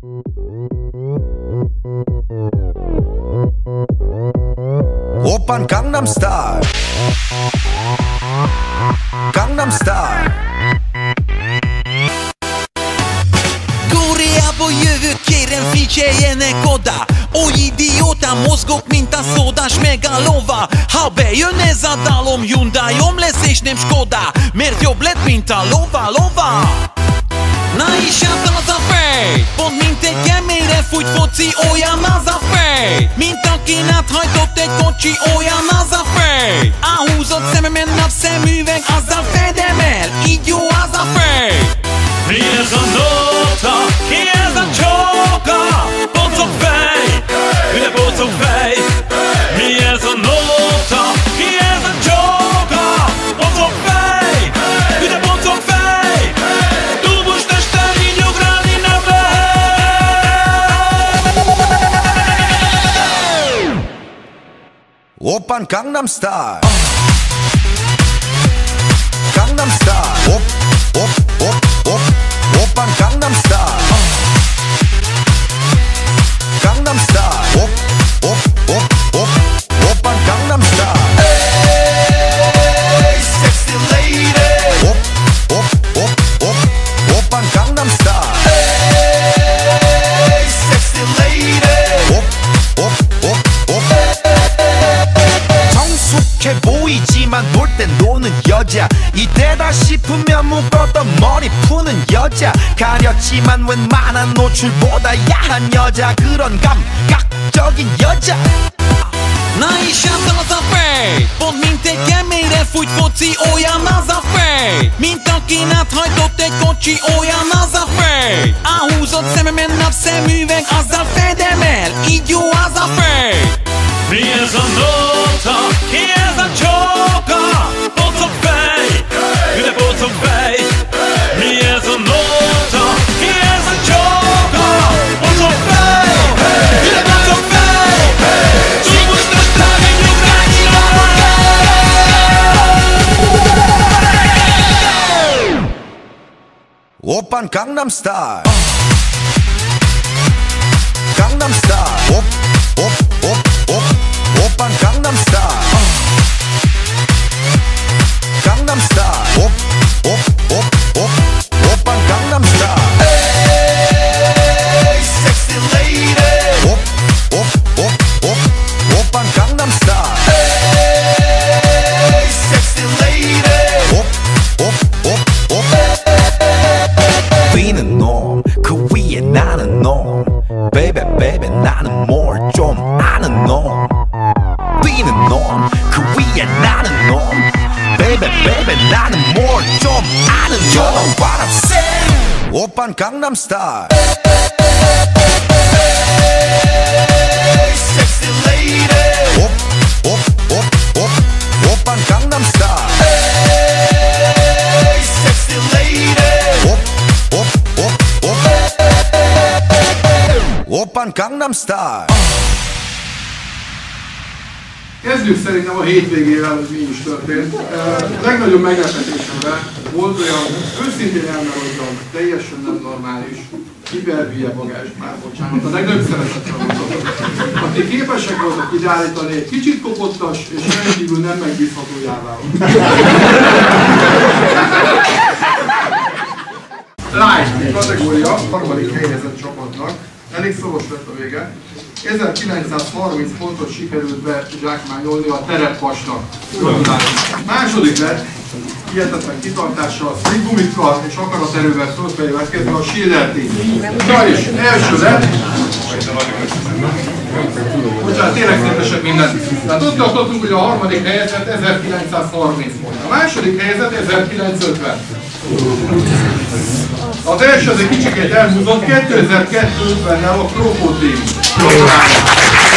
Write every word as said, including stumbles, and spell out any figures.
Oppan Gangnam Style, Gangnam Style. Koreából jövök, kérem figyeljenek oda. Oly idióta mozgok, mint a szódás megalova. Ha bejön ez a dalom, Hyundai-om lesz és nem Skoda, mert jobb lett, mint a lova, lova. Na és hát az a fej, pont mint egy keményre fújt foci, olyan az a fej, mint akin áthajtott egy kocsi, olyan az a fej. Áhúzott szememen napszemüveg, azzal fedem el, így jó az a fej. Mi ez a nóta? Ki ez a csóka? Pocok fej, üde pocok fej. Mi ez a nóta? Ki ez a csóka? Pocok fej, üde pocok fej. Dúbos testen így ugrálni nem lehet. Oppan Gangnam Style, Gangnam Style. Op, op, op, op. Oppan Gangnam Style, Gangnam Style. Op, op, op, op. Oppan Gangnam Style. Hey, sexy lady. Op, op, op, op. Oppan Gangnam Style. Hey, sexy lady. Op, op, op, op. 성숙해 보이지만 볼 땐 노는 여자, 이때다 싶으면 묶었던 머리 푸는 여자, 가렸지만 웬만한 노출보다 야한 여자, 그런 감각적인 여자. Na és hát az a fej, pont mint egy keményre fújt foci, olyan az a fej, mint akin áthajtott egy kocsi, olyan az a fej. Áhúzott szememen napszemüveg, azzal fedem el, így jó az a fej. Mi ez a nóta? Ki ez a csóka? Pocok fej, üde pocok fej. Mi ez a nóta? Ki ez a csóka? Pocok fej, üde pocok fej. Dúbos testen így ugrálni nem lehet. Oppan Gangnam Style, Gangnam Style. Op, op, op, op. Oppan Gangnam Style, Gangnam Style. Op, op, op, op. Oppan Gangnam Style. Hey, sexy lady. Op, op, op, op. Oppan Gangnam Style. Hey, sexy lady. Op, op, op, op. Being a norm, 그 위에 나는 norm. Baby, baby, 나는 more 좀 아는 norm. Being a norm, 그 위에 나는 norm. Baby, baby, 나는 more 좀 아는 norm. You know what I'm saying? Oppan Gangnam Style. Hey, sexy lady. Op, op, op, op. Oppan Gangnam Style. Hey, sexy lady. Op, op, op, op. Oppan Gangnam Style. Kezdjük szerintem a hétvégével, hogy mi is történt. A legnagyobb meglepetésemre volt olyan, őszintén elmondom, teljesen nem normális, hiperhülye bagás, már bocsánat, a legnagyobb szeretetre mondhatom. Akik képesek voltak ideállítani egy kicsit kopottas és rendkívül nem megbízható járvával. Live kategória, harmadik helyezett csapatnak, elég szoros lett a vége. ezerkilencszázharminc pontot sikerült be zsákmányolni a tereppasnak. Második lett, hihetetlen kitartással, szlinggumikkal és akaraterővel fölfejleszkedve a Schiller Team. Na és első lett, bocsánat, tényleg szétesek minden. Tehát ott tartottunk, hogy a harmadik helyezett ezerkilencszázharminc pont. A második helyezett ezerkilencszázötven. Az első az egy kicsikét elhúzott, kétezer-kétszázötvennel a Kropo Team.